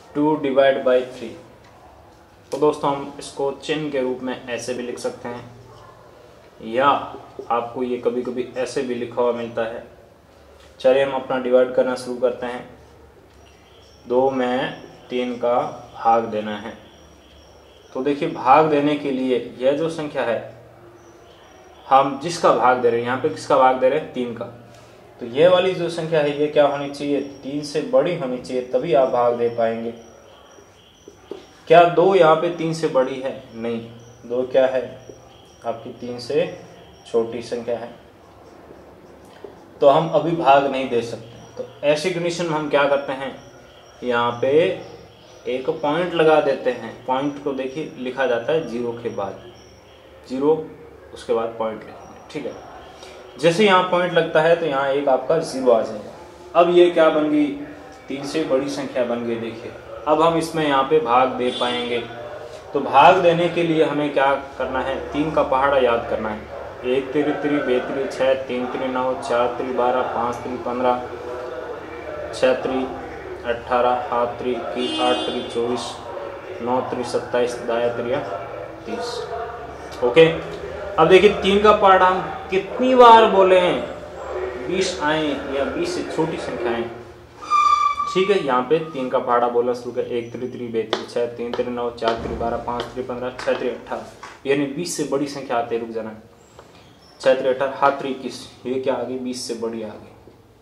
2 divide by 3। तो दोस्तों हम इसको चिन्ह के रूप में ऐसे भी लिख सकते हैं, या आपको ये कभी कभी ऐसे भी लिखा हुआ मिलता है। चलिए हम अपना डिवाइड करना शुरू करते हैं। 2 में 3 का भाग देना है। तो देखिए भाग देने के लिए यह जो संख्या है, हम जिसका भाग दे रहे हैं, यहाँ पे किसका भाग दे रहे हैं, 3 का, तो ये वाली जो संख्या है ये क्या होनी चाहिए, 3 से बड़ी होनी चाहिए, तभी आप भाग दे पाएंगे। क्या 2 यहाँ पे 3 से बड़ी है? नहीं, 2 क्या है, आपकी 3 से छोटी संख्या है, तो हम अभी भाग नहीं दे सकते। तो ऐसी कंडीशन में हम क्या करते हैं, यहाँ पे एक पॉइंट लगा देते हैं। पॉइंट को देखिए लिखा जाता है 0 के बाद, 0 उसके बाद पॉइंट लिखेंगे, ठीक है। जैसे यहाँ पॉइंट लगता है तो यहाँ एक आपका 0 आ जाएगा। अब ये क्या बन गई, 3 से बड़ी संख्या बन गई। देखिए अब हम इसमें यहाँ पे भाग दे पाएंगे। तो भाग देने के लिए हमें क्या करना है, 3 का पहाड़ा याद करना है। 1 3 3 2 3 6 3 3 9 4 3 12 5 3 15 6 3 18 7 3 21 8 3 24 9 3 27 दाया 3 30। ओके, अब देखिए 3 का पहाड़ा हम कितनी बार बोले हैं, 20 आए या 20 से छोटी संख्याएं, ठीक है। यहाँ पे 3 का पहाड़ा बोला शुरू कर, 1 3 3 2 3 6 3 3 9 4 3 12 5 3 15 6 3 18, यानी 20 से बड़ी संख्या आते, रुक जाना, 6 3 18 7 3 21, ये क्या आ गई, 20 से बड़ी आ गई,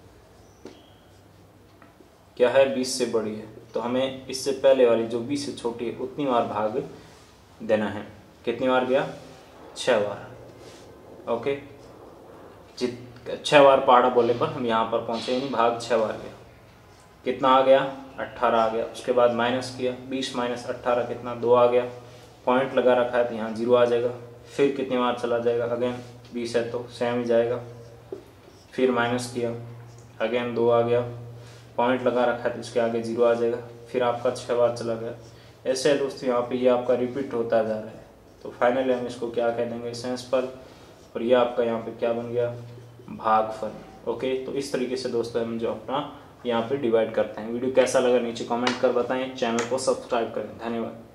क्या है, 20 से बड़ी है। तो हमें इससे पहले वाली जो 20 से छोटी है उतनी बार भाग देना है। कितनी बार गया, 6 बार। ओके, 6 बार पहाड़ा बोलने पर हम यहाँ पर पहुंचे, यानी भाग 6 बार गया। कितना आ गया, 18 आ गया। उसके बाद माइनस किया, 20 माइनस 18 कितना, 2 आ गया। पॉइंट लगा रखा है तो यहाँ 0 आ जाएगा। फिर कितनी बार चला जाएगा, अगेन 20 है तो सेम ही जाएगा। फिर माइनस किया, अगेन 2 आ गया। पॉइंट लगा रखा है तो इसके आगे 0 आ जाएगा। फिर आपका 6 बार चला गया। ऐसे है दोस्तों, यहाँ पे ये आपका रिपीट होता जा रहा है। तो फाइनली हम इसको क्या कह देंगे, सेंसफल, और ये आपका यहाँ पे क्या बन गया, भागफल। ओके, तो इस तरीके से दोस्तों हम जो अपना यहाँ पे डिवाइड करते हैं। वीडियो कैसा लगा नीचे कमेंट कर बताएं, चैनल को सब्सक्राइब करें। धन्यवाद।